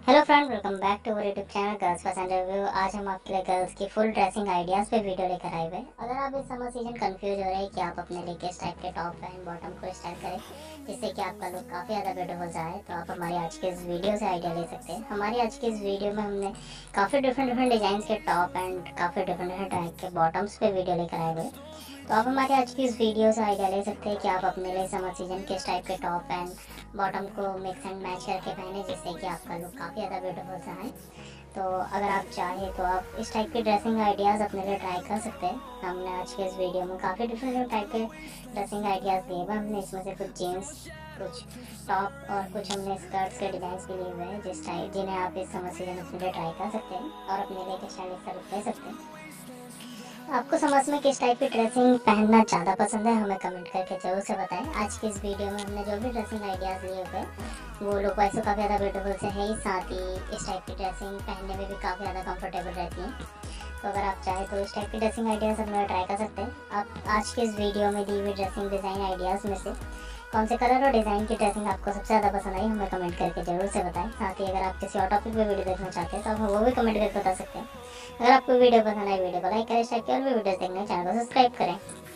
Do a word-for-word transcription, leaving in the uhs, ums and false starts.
Hello friend, welcome back to our YouTube channel girls Pasand review. आज हम आपके लिए गर्ल्स की फुल ड्रेसिंग आइडियाज़ पे वीडियो लेकर आए हुए। अगर आप इस समर सीजन कंफ्यूज हो रहे हैं कि आप अपने लिए किस टाइप के टॉप एंड बॉटम को स्टाइल करें जिससे कि आपका लुक काफ़ी ज़्यादा ब्यूटीफुल जाए, तो आप हमारी आज के इस वीडियो से आइडिया ले सकते हैं। हमारी आज की इस वीडियो में हमने काफ़ी डिफरेंट डिफरेंट डिज़ाइन के टॉप एंड काफ़ी डिफरेंट डिफरेंट टाइप के बॉटम्स पे वीडियो लेकर आए हुए। तो आप हमारे आज की इस वीडियो से आइडिया ले सकते हैं कि आप अपने लिए समर सीजन किस टाइप के टॉप एंड बॉटम को मिक्स एंड मैच करके पहने जिससे कि आपका लुक काफ़ी ज़्यादा ब्यूटीफुल सा है। तो अगर आप चाहें तो आप इस टाइप की ड्रेसिंग आइडियाज़ अपने लिए ट्राई कर सकते हैं। हमने आज के इस वीडियो में काफ़ी डिफरेंट टाइप के ड्रेसिंग आइडियाज़ दिए हुए। हमने इसमें से कुछ जीन्स, कुछ टॉप और कुछ हमने स्कर्ट्स के डिज़ाइन भी लिए हुए हैं जिस टाइप जिन्हें आप इस समर सीजन अपने लिए ट्राई कर सकते हैं और अपने लिए एक स्टाइलिश सा लुक ले सकते हैं। आपको समझ में किस टाइप की ड्रेसिंग पहनना ज़्यादा पसंद है हमें कमेंट करके जरूर से बताएं। आज की इस वीडियो में हमने जो भी ड्रेसिंग आइडियाज़ लिए हुए वो लोग वैसे काफ़ी ज़्यादा ब्यूटीफुल से हैं, साथ ही इस टाइप की ड्रेसिंग पहनने में भी काफ़ी ज़्यादा कंफर्टेबल रहती हैं। तो अगर आप चाहें तो इस टाइप की ड्रेसिंग आइडियाज़ अपने ट्राई कर सकते हैं। आप आज के इस वीडियो में दी हुई ड्रेसिंग डिज़ाइन आइडियाज़ में से कौन से कलर और डिज़ाइन की ड्रेसिंग आपको सबसे ज़्यादा पसंद आई हमें कमेंट करके जरूर से बताएं। साथ ही अगर आप किसी और टॉपिक पे वीडियो देखना चाहते हैं तो आप वो भी कमेंट करके बता सकते हैं। अगर आपको वीडियो पसंद आई वीडियो को लाइक करें, शेयर करें और भी वीडियोस देखने चैनल को सब्सक्राइब करें।